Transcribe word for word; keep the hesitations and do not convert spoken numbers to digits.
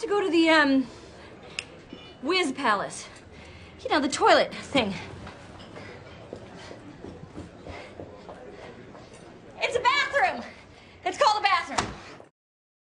to go to the, um, Whiz Palace. You know, the toilet thing.